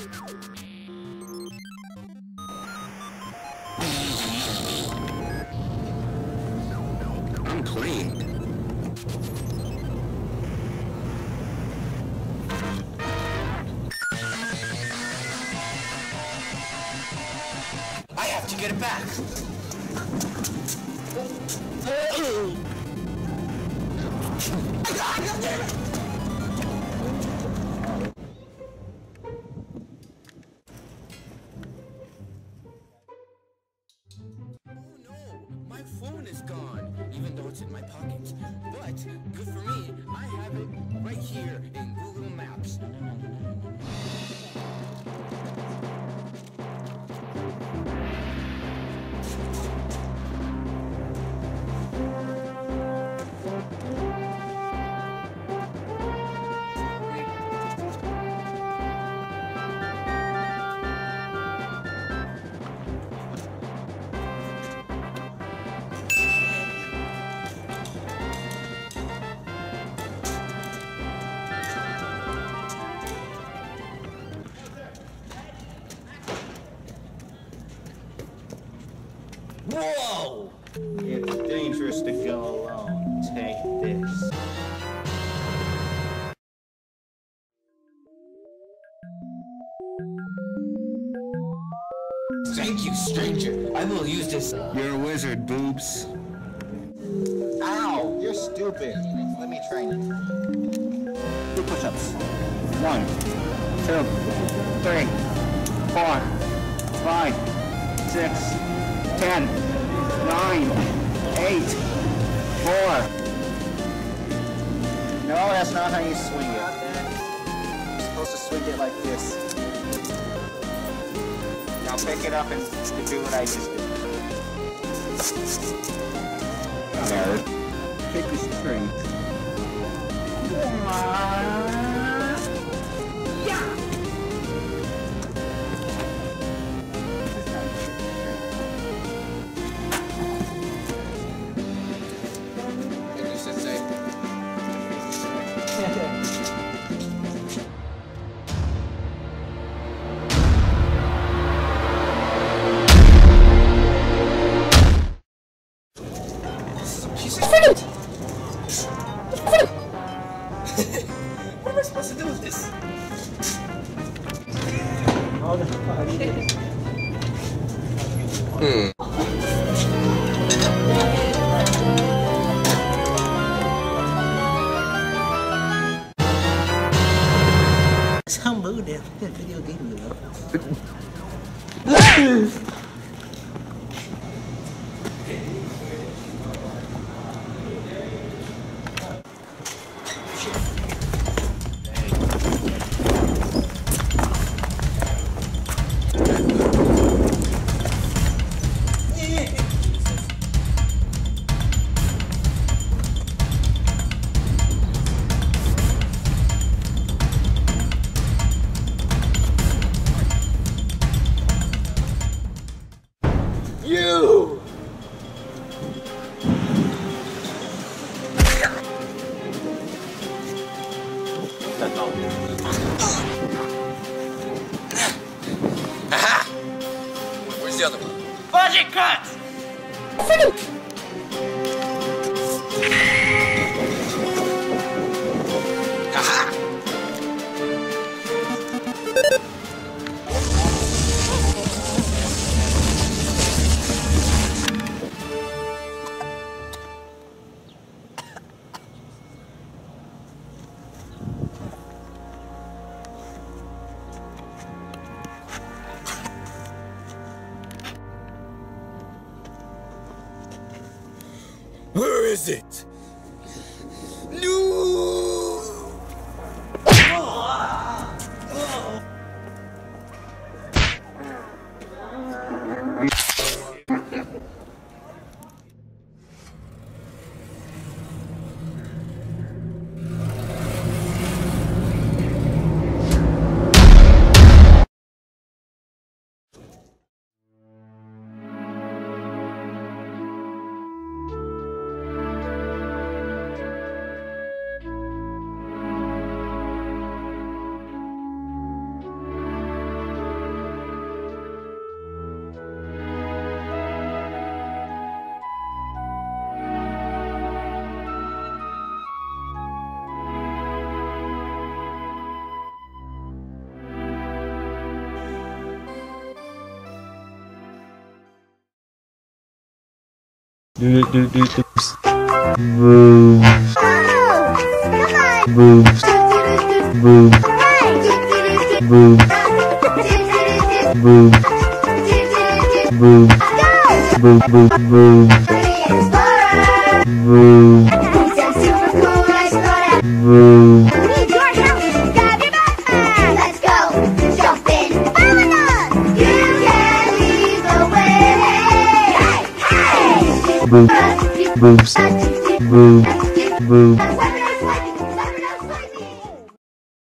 I'm clean. I have to get it back. My phone is gone, even though it's in my pocket. But, good for me, I have it right here in Google Maps. Whoa! It's dangerous to go alone. Take this. Thank you, stranger. I will use this. You're a wizard, boobs. Ow! You're stupid. Let me train you. Do push-ups. 1, 2, 3, 4, 5, 6, 10, 9, 8, 4. No, that's not how you swing it. You're supposed to swing it like this. Now pick it up and do what I just did. Nerd. Pick the string. What am I supposed to do with this? Sao mơ đẹp video game nữa. You! Aha! Where's the other one? Budget cuts! Aha! Where is it? No! Boobs.